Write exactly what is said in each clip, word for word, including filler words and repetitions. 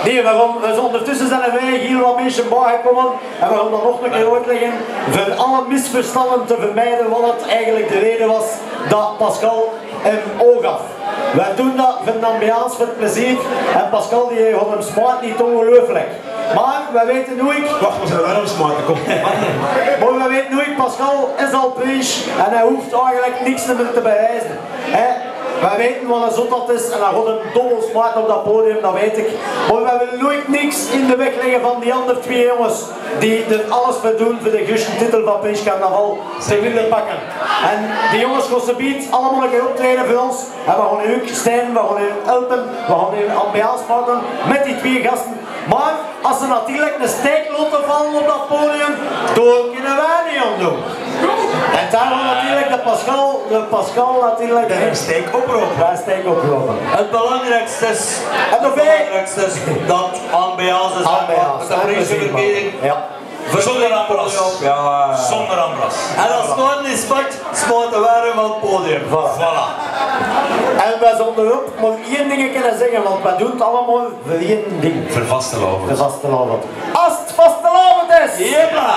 Nee, we gaan, dus ondertussen zijn er wij hier wat mensen bijgekomen en we gaan dat nog een keer uitleggen voor alle misverstanden te vermijden wat het eigenlijk de reden was dat Pascal hem oog gaf. Wij doen dat voor de ambiance, voor het plezier en Pascal die gaat hem smaakt niet ongelooflijk. Maar wij weten hoe ik... Wacht, we zijn wel om smaken, kom. Maar wij weten hoe ik, Pascal is al preach en hij hoeft eigenlijk niks meer te bewijzen. He? Wij weten wat een zot dat is en hij gaat een dobbel smaak op dat podium, dat weet ik. Maar wij willen nooit niks in de weg leggen van die andere twee jongens die er alles voor doen voor de guste titel van Pinch Carnaval te willen pakken. En die jongens gaan ze biedt allemaal een keer optreden voor ons en we gaan u steunen, we gaan u helpen, we gaan u ambiance maken met die twee gasten. Maar als ze natuurlijk een steek laten vallen op dat podium, dan kunnen wij niet aan doen. En daarom natuurlijk de Pascal, de Pascal natuurlijk... De steek oproepen. Ja, steek oproepen. Het belangrijkste is, het belangrijkste is dat ambiance is ambiance, de prijzenverkering. Ja. Zonder ambras. Ja. Zonder ambras. En als het gewoon niet spakt, smaakt de warm van het podium. Voilà. Voilà. En wij zullen ook maar één ding kunnen zeggen, want wij doen het allemaal voor één ding. Voor vastelavond. Voor vastelavond. Als het vastelavond is! Jepla!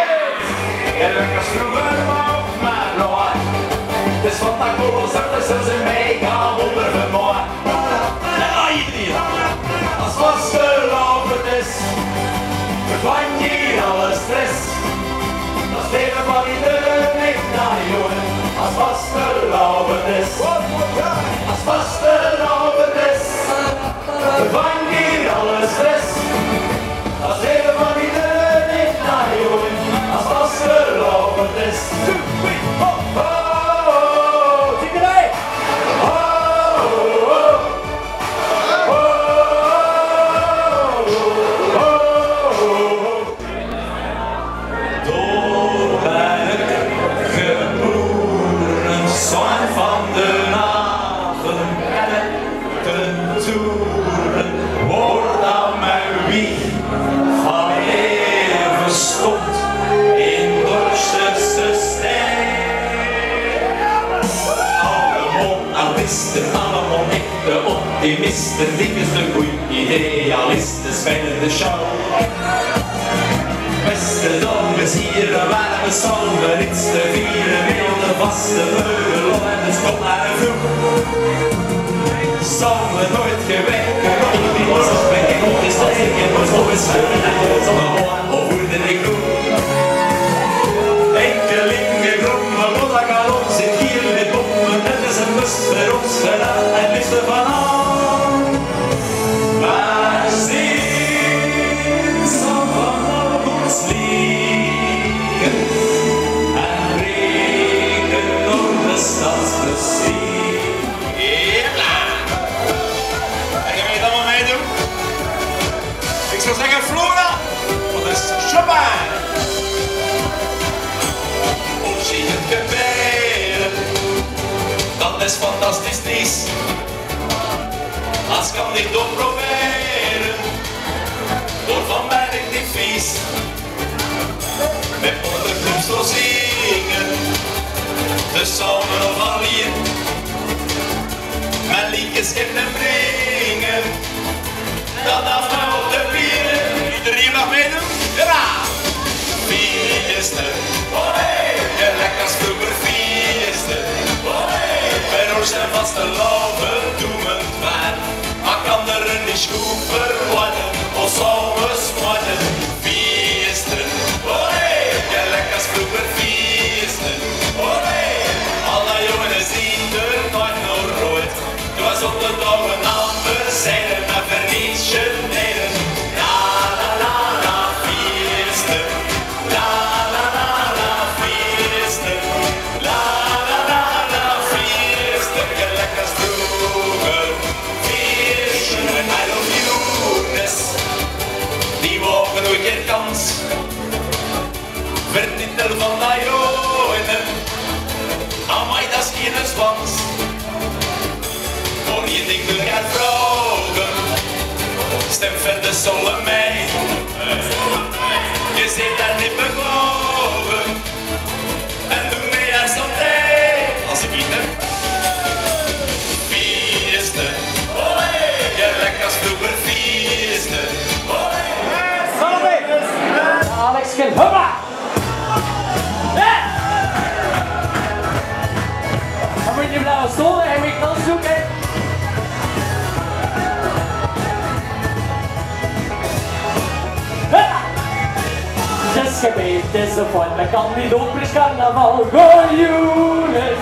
Het is van dat kool, zacht is ze meegaan onder de mooi. Ja, iedereen! Als vastelavond is, verdwijnt hier alle stress. Dat is leven van iedereen niet naar jongen. Als vastelavond is, als vastelavond is, verdwijnt hier alle stress. Dat is leven van iedereen niet naar jongen. Als vastelavond is. Allemaal echte optimisten, dikste goeie idealisten, spelen de show. Beste dames hier, waar we samen iets te vieren, wilde vaste vleugel en de stop naar de vloer. Samen nooit gewekken, op die was het weg, op die stad, ik heb ons nog eens scheuren, en het is allemaal of hoe de ik doe. Enkelinge grommen, wat ik al ons zit hier met bommen, het is een lust voor ons gedaan en liefde van aan. Maar sinds van vanavond liegen en breken door de stadsbestie. Jepla! En je weet allemaal meedoen? Ik zou zeggen Flora, wat is Chopin? Zie het gebeuren, dat is fantastisch triest. Als kan ik toch proberen, door van mij niet vies. Met ondergrond zo zingen, de samen of alleen. Mijn liedjes kunnen brengen, dat af mij op de bieren. Iedereen mag meedoen? Ja! Feesten, je lekker als vroeger feesten. Bij ons zijn vaste loven doen we het waar. Maar kan er niet goed verwachten, of samen smatten. Feesten, je lekker als vroeger feesten. Alle jongens zien er nooit nog rood. Het was op de douwe namen, zeiden maar verniet generen. La la la la, feesten. La la la la, feesten. La la la la, feesten. Je lekker als vroeger feesten. I love you, die wogen nooit geen kans. Vertitel van die jongen, amai dat is geen zwans. Voor je ding wil gaan vragen, stem verder Salami. Je zit daar niet begonnen, en doe mee als dat tijd. Als ik niet heb, feesten, je lekker als vroeger feesten. niks gebeurd is of wat, men kan niet op is carnaval. Goeioenes,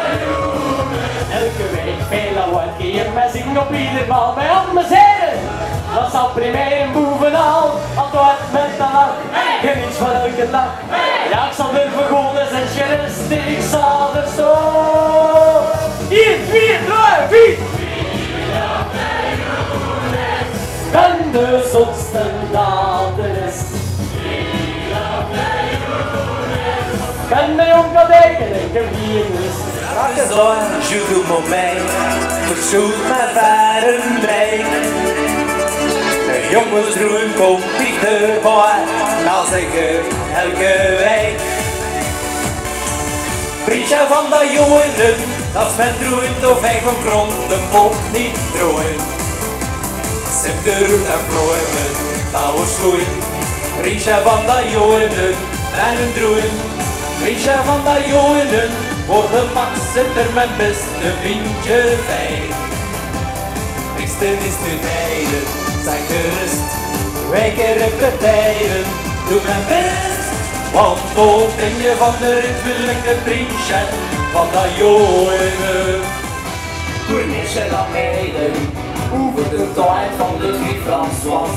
elke week veel aan wat keer, men zingt op ieder bal. Bij amuseren, dat zal primair bovenal. Altijd met de lach, geniet van elke dag. Ja, ik zal durven gewoon eens en gerust, ik zal er zo. Hier, vier, drie, vier. En de zotste dader is. En de jongen denken, ik heb hier dus. Zo, je doet me mee, verzoek mijn varen mee. De jongens droen komt dichterbij, dan zeggen elke week. Priesje van de jongen, dat is mijn droen, of hij van grond de mond niet droen. Zip de roet en vloeien, dat was goed. Priesje van de jongen, en een droen. Priesje van de jongen, voor de max zit er mijn beste vriendje bij. Niksden is nu tijden, zijn gerust. Wij keren tijden, doe mijn best. Want ook in je van de rit wil ik de priesje van de jongen. Toen is je dan meiden, over de tijd van de drie François.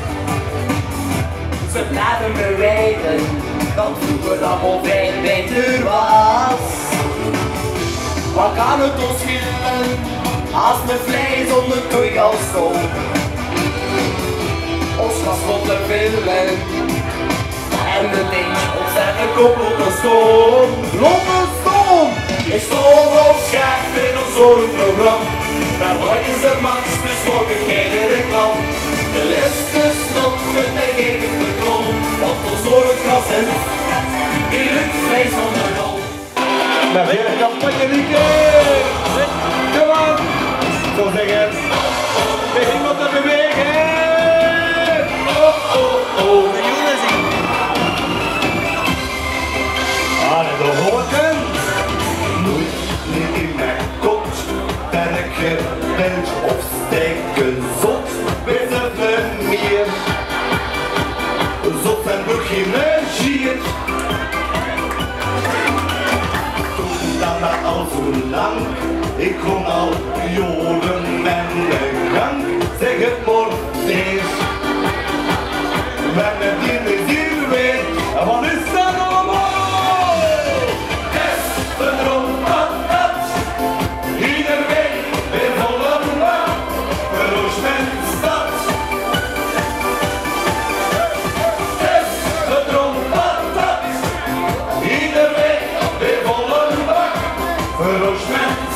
Ze blijven bewegen, dat vroeger allemaal veel beter was. Wat kan het ons schillen, als mijn vlees onder koei al stond. Ons was zonder villen, en de ding op zijn gekoppelde stoom. Lotte stoom! Ik stond op schaak in ons zorgprogramma. Daar worden ze max besproken, geen reclame. De liste snot met mij geven de klom, want ons zorgkras en die lukt vlees van de rol. Met weer een campagne, Rieke! Kom aan! Ik zou zeggen, begin wat te bewegen! Oh, oh, oh, de jongens zien! Aan de hoorten! Nooit meer in mijn kot, werken, bent of steken zot, weten we meer. Zot en nog geen gier. Toen dat dat al zo lang, ik kon al joden met de gang. Zeg het maar eens, wanneer die is hier weer, en wat is dat allemaal? Yes, de trompet, ieder week weer volle bak, verroos mijn stad. Yes, de trompet, ieder week weer volle bak, verroos mijn stad.